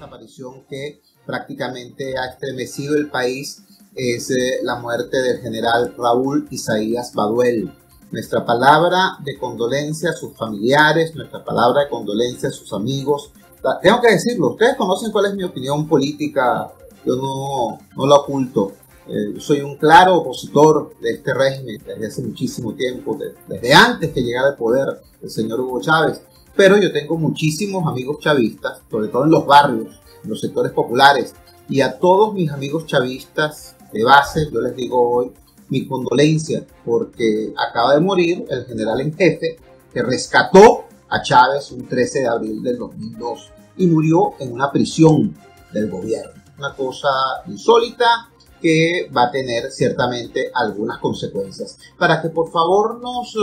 desaparición que prácticamente ha estremecido el país es la muerte del general Raúl Isaías Baduel. Nuestra palabra de condolencia a sus familiares, nuestra palabra de condolencia a sus amigos. Tengo que decirlo, ustedes conocen cuál es mi opinión política, yo no la oculto. Soy un claro opositor de este régimen desde hace muchísimo tiempo, desde antes que llegara al poder el señor Hugo Chávez. Pero yo tengo muchísimos amigos chavistas, sobre todo en los barrios, en los sectores populares. Y a todos mis amigos chavistas de base, yo les digo hoy mi condolencia, porque acaba de morir el general en jefe que rescató a Chávez un 13 de abril del 2002 y murió en una prisión del gobierno. Una cosa insólita que va a tener ciertamente algunas consecuencias. Para que por favor nos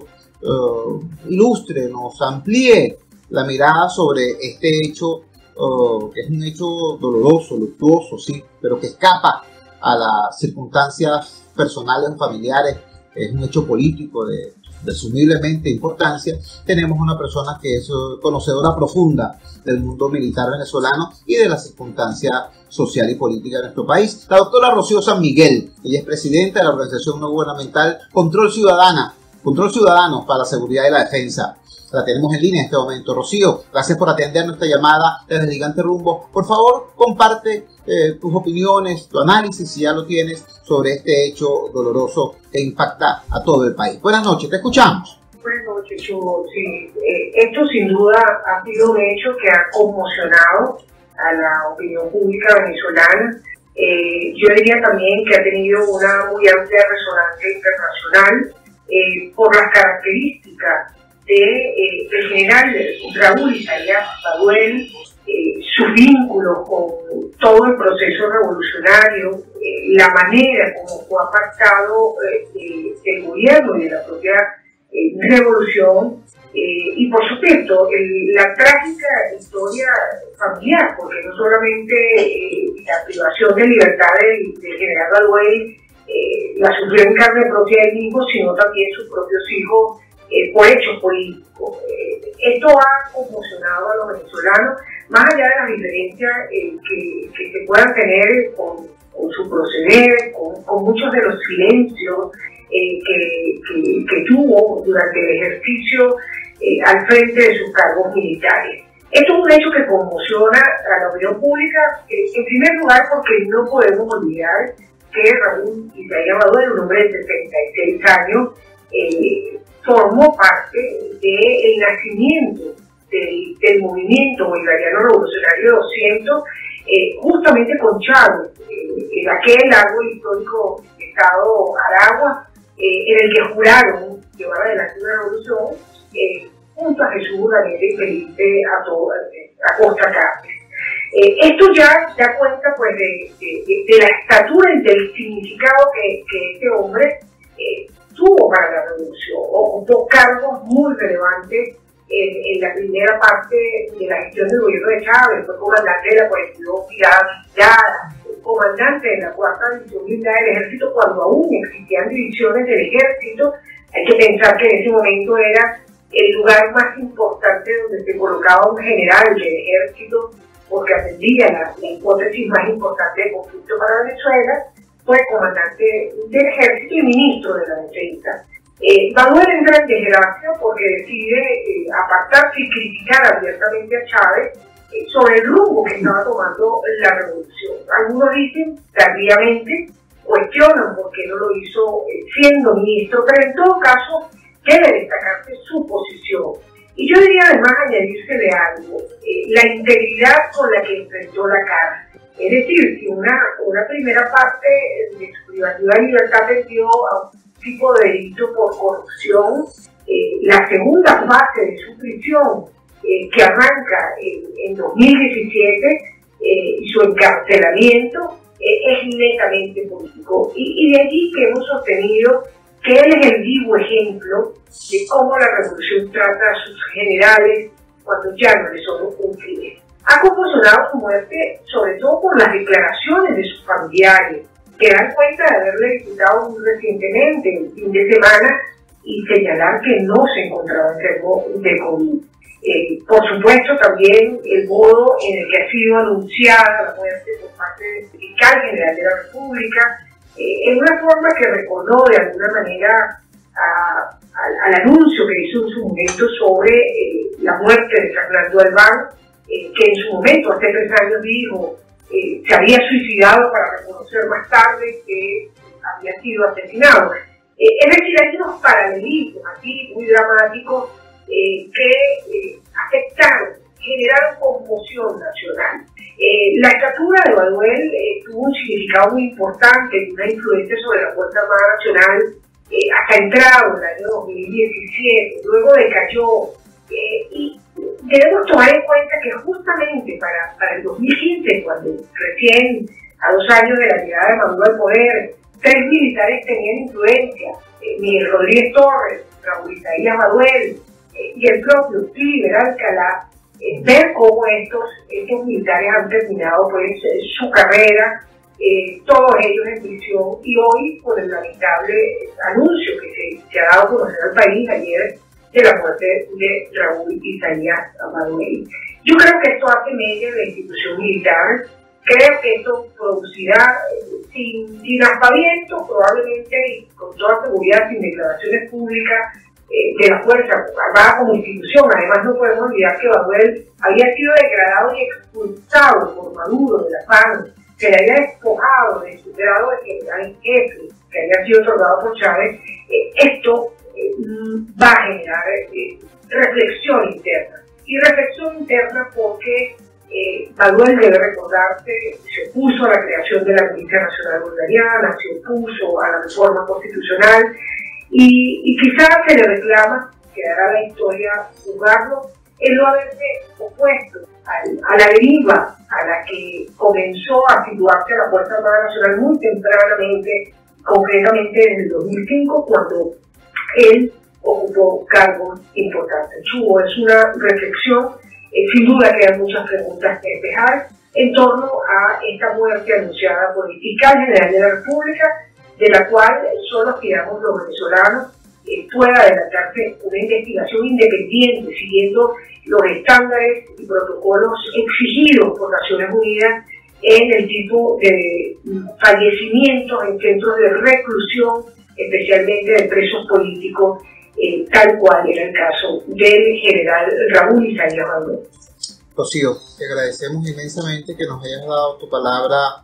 ilustre, nos amplíe la mirada sobre este hecho, que es un hecho doloroso, luctuoso, sí, pero que escapa a las circunstancias personales o familiares, es un hecho político de presumiblemente importancia. Tenemos una persona que es conocedora profunda del mundo militar venezolano y de la circunstancia social y política de nuestro país. La doctora Rocío San Miguel, ella es presidenta de la organización no gubernamental Control Ciudadano para la Seguridad y la Defensa. La tenemos en línea en este momento. Rocío, gracias por atender nuestra llamada desde el Gigante Rumbo. Por favor, comparte tus opiniones, tu análisis, si ya lo tienes, sobre este hecho doloroso que impacta a todo el país. Buenas noches, te escuchamos. Buenas noches, Hugo. Sí, esto sin duda ha sido un hecho que ha conmocionado a la opinión pública venezolana. Yo diría también que ha tenido una muy amplia resonancia internacional por las características del general Raúl Isaías Baduel, sus vínculos con todo el proceso revolucionario, la manera como fue apartado del gobierno y de la propia revolución, y por supuesto la trágica historia familiar, porque no solamente la privación de libertad del general Baduel la sufrió en carne propia él mismo, sino también sus propios hijos por hechos políticos. Esto ha conmocionado a los venezolanos, más allá de las diferencias que se puedan tener con su proceder, con muchos de los silencios que tuvo durante el ejercicio al frente de sus cargos militares. Esto es un hecho que conmociona a la opinión pública, en primer lugar porque no podemos olvidar que Raúl Isaías Baduel, un hombre de 76 años, formó parte del nacimiento del movimiento bolivariano revolucionario 200, justamente con Chávez, en aquel árbol histórico estado Aragua, en el que juraron llevar adelante una revolución junto a Jesús, Daniel y Felipe Acosta Cáceres. Esto ya da cuenta pues de la estatura y del significado que este hombre tuvo para la revolución. Ocupó cargos muy relevantes en la primera parte de la gestión del gobierno de Chávez. Fue comandante de la 42 Brigada Blindada, comandante de la 4ª División Blindada del Ejército cuando aún existían divisiones del Ejército. Hay que pensar que en ese momento era el lugar más importante donde se colocaba un general del Ejército, porque atendía la hipótesis más importante de conflicto para Venezuela. Fue comandante del Ejército y ministro de la Defensa. Baduel entra en desgracia porque decide apartarse y criticar abiertamente a Chávez sobre el rumbo que estaba tomando la revolución. Algunos dicen tardíamente, cuestionan por qué no lo hizo siendo ministro, pero en todo caso debe destacarse su posición. Y yo diría además añadírsele algo, la integridad con la que enfrentó la cárcel. Es decir, si una primera parte de su privativa libertad vendió a un tipo de delito por corrupción, la segunda fase de su prisión, que arranca en 2017, y su encarcelamiento, es netamente político. Y de allí que hemos sostenido que él es el vivo ejemplo de cómo la revolución trata a sus generales cuando ya no les son útiles. Ha conmocionado su muerte sobre todo por las declaraciones de sus familiares, que dan cuenta de haberle visitado muy recientemente, el fin de semana, y señalar que no se encontraba enfermo de COVID. Por supuesto, también el modo en el que ha sido anunciada la muerte por parte del fiscal general de la República, en una forma que recordó de alguna manera al anuncio que hizo en su momento sobre la muerte de Fernando Albán, que en su momento, hace 3 años, dijo se había suicidado para reconocer más tarde que había sido asesinado. Es decir, hay unos paralelismos aquí muy dramáticos que afectaron, generaron conmoción nacional. La estatura de Baduel tuvo un significado muy importante y una influencia sobre la Fuerza Armada Nacional hasta entrado en el año 2017, luego decayó, y debemos tomar en cuenta que justamente para el 2015, cuando recién a 2 años de la llegada de Maduro al poder, 3 militares tenían influencia, Miguel Rodríguez Torres, Raúl Isaías Baduel y el propio Cliver Alcalá, ver cómo estos militares han terminado pues su carrera, todos ellos en prisión, y hoy con el lamentable anuncio que se ha dado a conocer al país ayer de la muerte de Raúl Isaías Baduel. Yo creo que esto hace media de la institución militar. Creo que esto producirá sin aspavientos, probablemente y con toda seguridad, sin declaraciones públicas de la Fuerza Armada como institución. Además, no podemos olvidar que Baduel había sido degradado y expulsado por Maduro de la FARC, se le había despojado de su grado de general en jefe, que había sido otorgado por Chávez. Esto va a generar reflexión interna. Y reflexión interna porque Baduel, debe recordarse, se opuso a la creación de la Milicia Nacional Bolivariana, se opuso a la reforma constitucional y quizás se le reclama, quedará la historia juzgarlo, el no haberse opuesto a la deriva a la que comenzó a situarse la Fuerza Armada Nacional muy tempranamente, concretamente en el 2005, cuando él ocupó cargos importantes. Chubo, es una reflexión, sin duda quedan muchas preguntas que despejar en torno a esta muerte anunciada por el fiscal general de la República, de la cual solo aspiramos los venezolanos pueda adelantarse una investigación independiente, siguiendo los estándares y protocolos exigidos por Naciones Unidas en el tipo de fallecimientos en centros de reclusión, especialmente de presos políticos, tal cual era el caso del general Raúl Isaías Baduel. Rocío, te agradecemos inmensamente que nos hayas dado tu palabra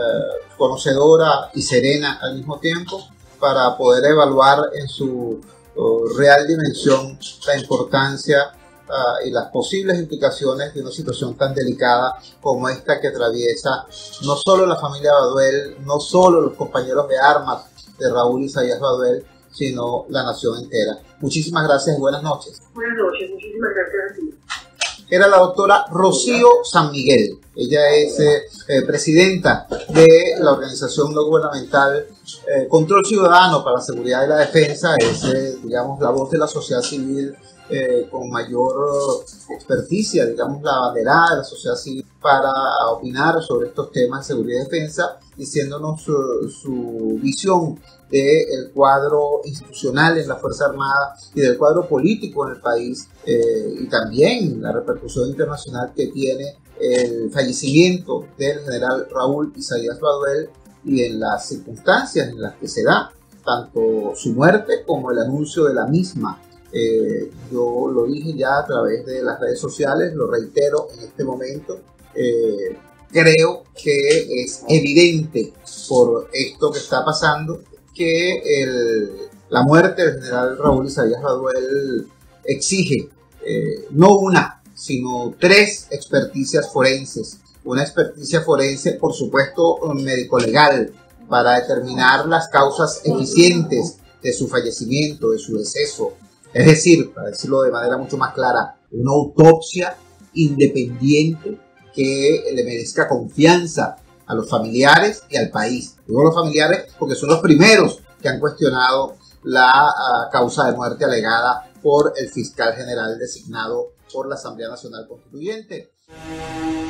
conocedora y serena al mismo tiempo para poder evaluar en su real dimensión la importancia y las posibles implicaciones de una situación tan delicada como esta que atraviesa no solo la familia Baduel, no solo los compañeros de armas de Raúl Isaías Baduel, sino la nación entera. Muchísimas gracias y buenas noches. Buenas noches, muchísimas gracias a ti. Era la doctora Rocío San Miguel. Ella es presidenta de la organización no gubernamental Control Ciudadano para la Seguridad y la Defensa. Es, digamos, la voz de la sociedad civil con mayor experticia, digamos, la banderada de la sociedad civil para opinar sobre estos temas de seguridad y defensa, diciéndonos su visión del cuadro institucional en la Fuerza Armada y del cuadro político en el país, y también la repercusión internacional que tiene el fallecimiento del general Raúl Isaías Baduel y en las circunstancias en las que se da tanto su muerte como el anuncio de la misma. Yo lo dije ya a través de las redes sociales, lo reitero en este momento. Creo que es evidente por esto que está pasando que la muerte del general Raúl Isaías Baduel exige no una, sino 3 experticias forenses. Una experticia forense, por supuesto, médico-legal, para determinar las causas eficientes de su fallecimiento, de su deceso. Es decir, para decirlo de manera mucho más clara, una autopsia independiente que le merezca confianza a los familiares y al país. Digo los familiares porque son los primeros que han cuestionado la causa de muerte alegada por el fiscal general designado por la Asamblea Nacional Constituyente.